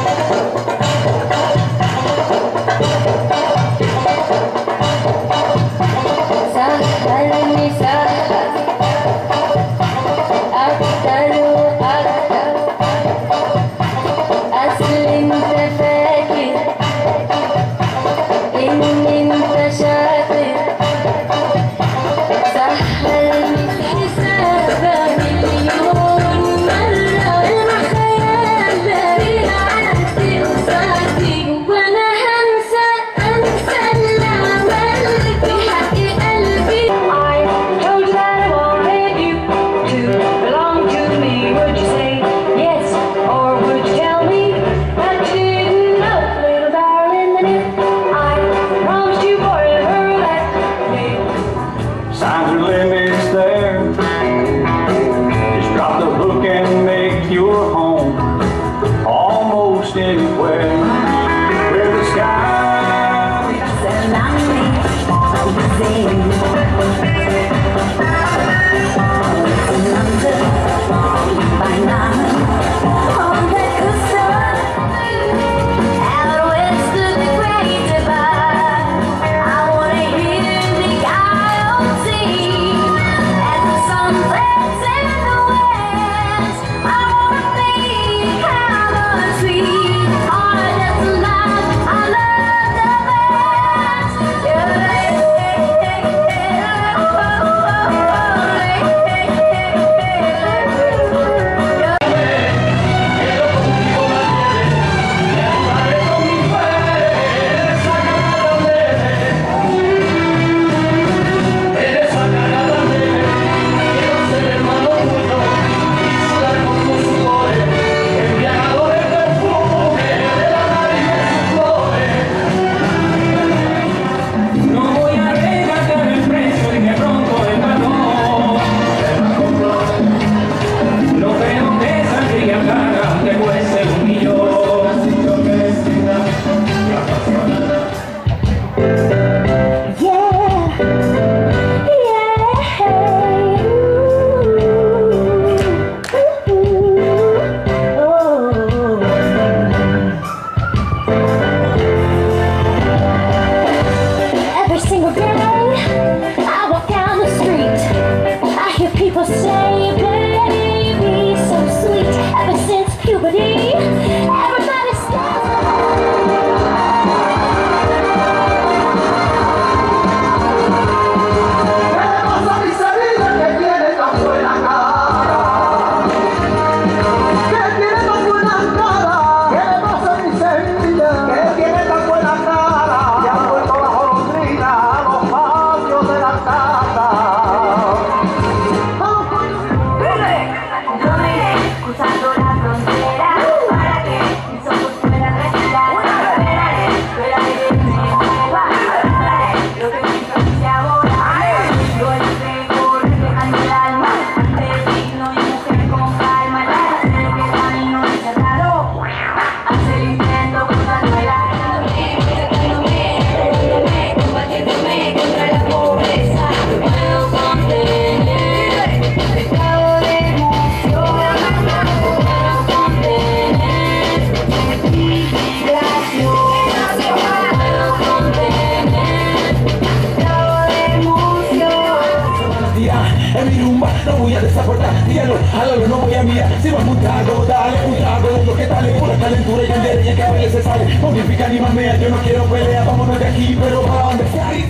Hágalo, no voy a mirar. Si vas un trago, dale un trago de lo que dale pura calentura y candela y el que baile se sale. Modifica ni mamea, yo no quiero pelea, vámonos de aquí, pero ¿para dónde sale?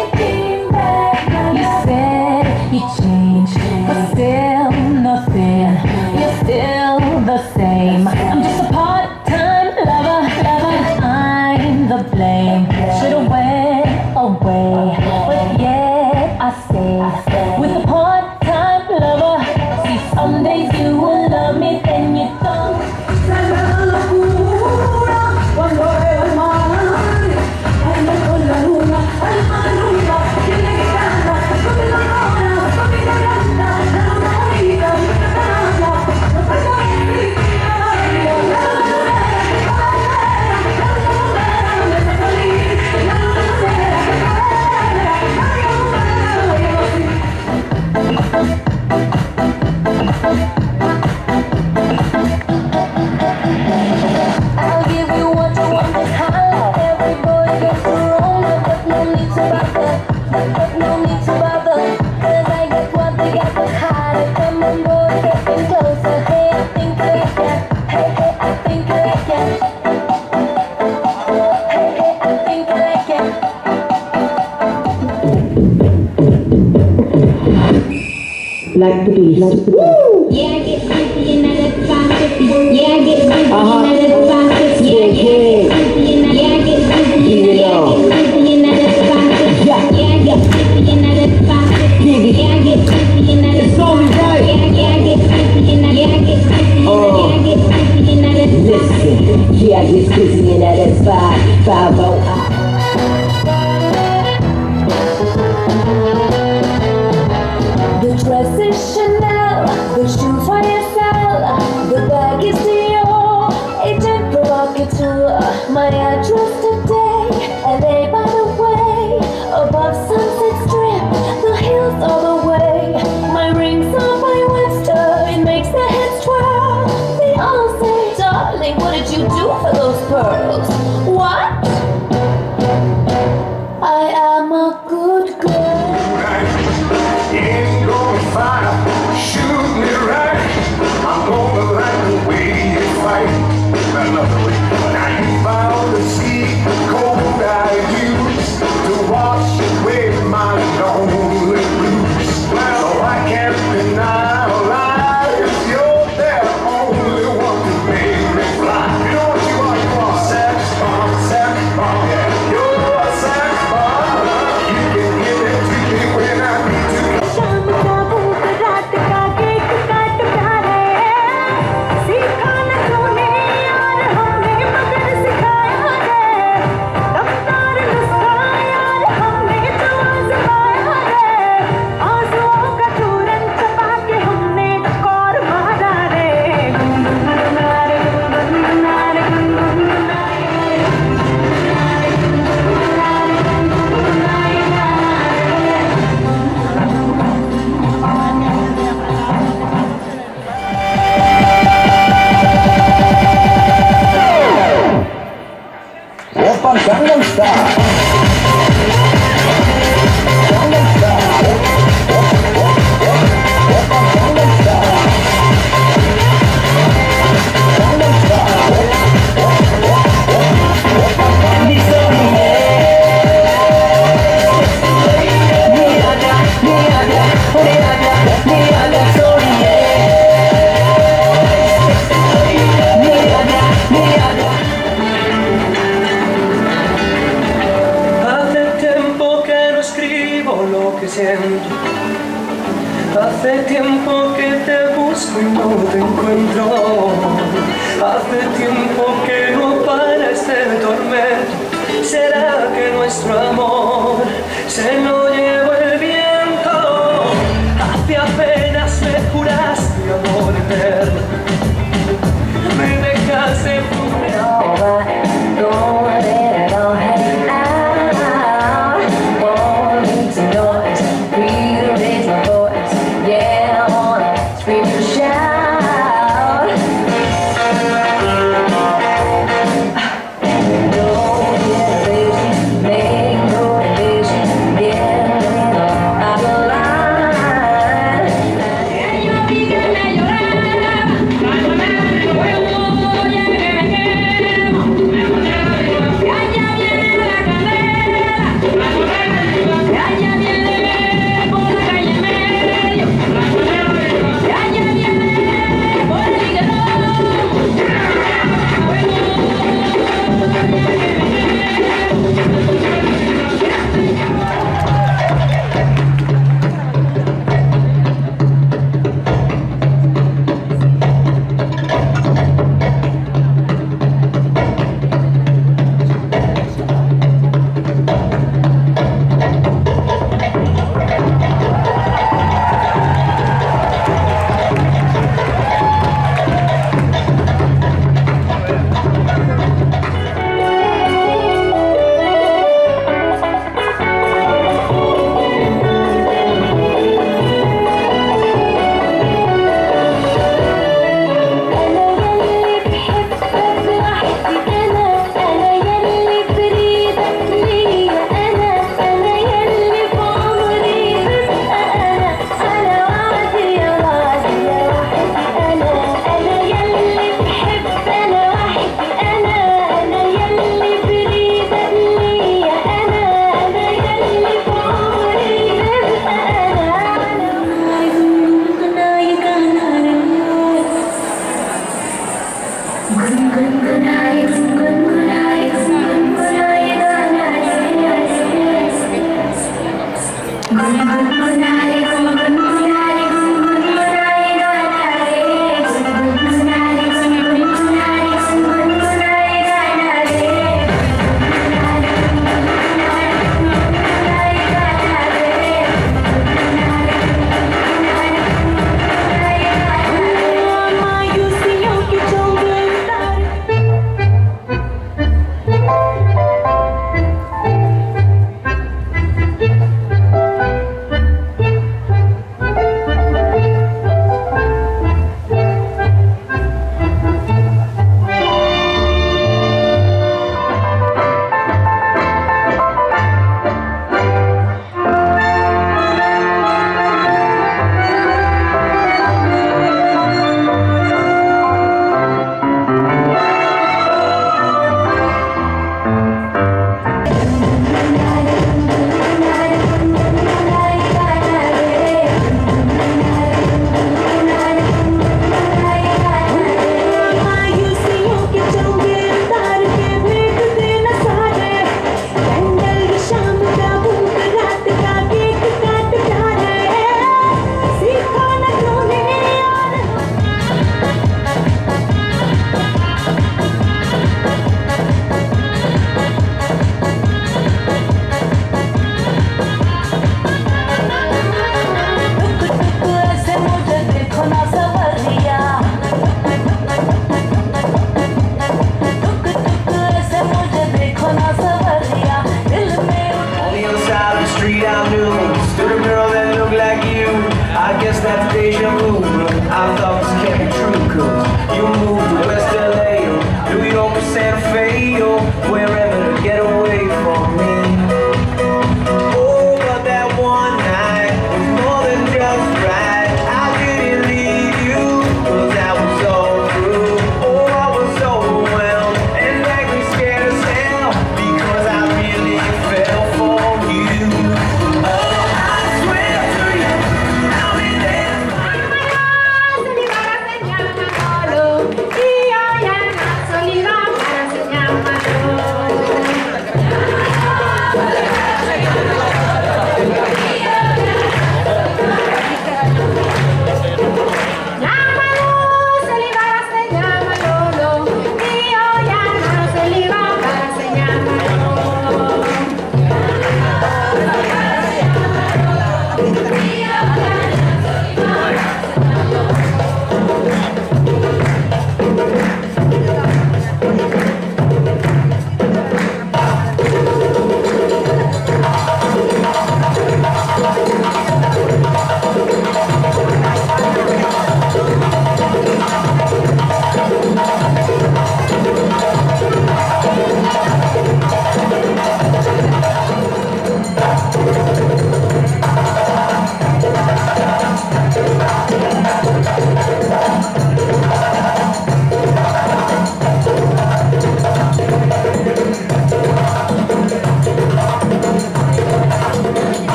But still nothing Like the beast. Woo! Yeah, I get 50 and I get 550. Yeah, I get 50 and I get 550. Yeah, I get 50 and I get 50 and I get 550. Yeah, I get 50 and I get 550. Yeah, I get 50 and I get 550. It's only right. Yeah, I get 50 and I get 50 and I get 50 and I get 550. Listen, yeah, I get 50 and I get 550. The dress is Chanel, the shoes YSL, the bag is Dior, agent provocateur. My address today, LA by the way, above Sunset Strip, the hills all the way. My rings are by Webster, it makes their heads twirl. They all say, darling, what did you do for those pearls? What? I am a good girl. Ain't gonna fire, shoot me right. I'm gonna like the way you fight. Another way. Now you found the sea cold I use to wash away my lonely blues. So I can't deny a lie. If you're the only one to make me fly. You know what you are sex bomb, yeah. You're a sex bomb. You can give it to me when I need to. शाम का भूख रात का केक काटता है, सीखा न तूने यार हमने मगर सिखाया है, रफ्तार नुस्खा यार हमने जो आजमाया है, आंसुओं का चूरन छपा के हमने कौर मारा रे, गुनगुनारे गुनगुनारे Open Gangnam Style. Gangnam Style. Open Gangnam Style. Gangnam Style. Open Hace tiempo que te busco y no te encuentro. Hace tiempo que no para este tormento. ¿Será que nuestro amor se lo llevó el viento? Hace apenas me juraste amor eterno. Me dejaste Yeah. I guess that's deja vu, but I thought this can't be true, 'cause you move